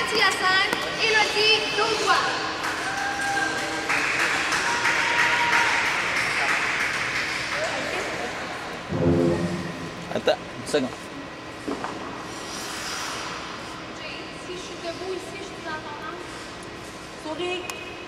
partie à 5, Élodie Daudois. Attends, une seconde. Si je suis debout ici, je suis dans ton angle. Souris.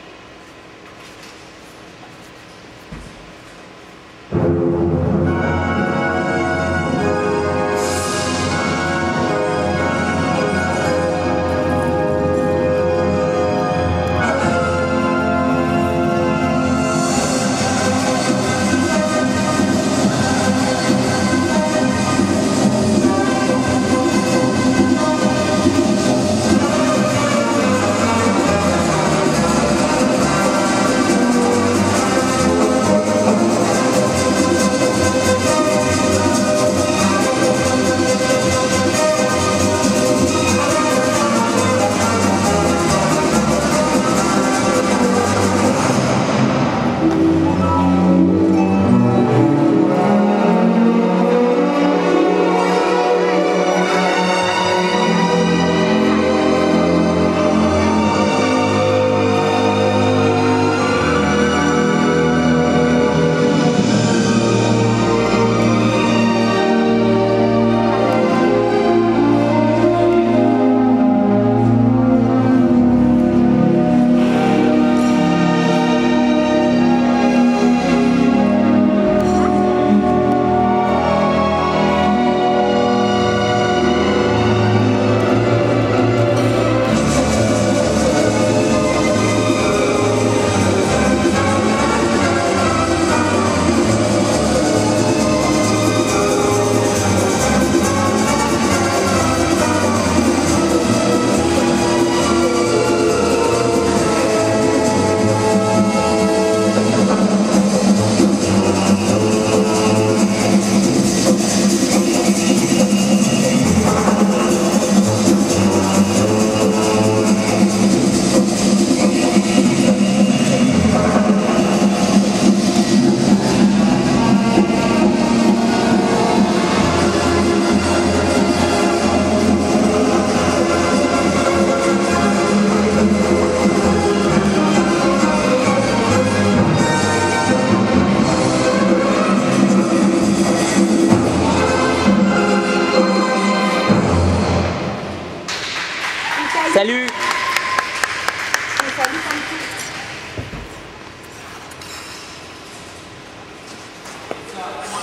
Salut!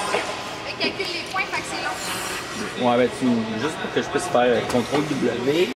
Calcule les points, fait que c'est long. Ouais, ben juste pour que je puisse faire CTRL W.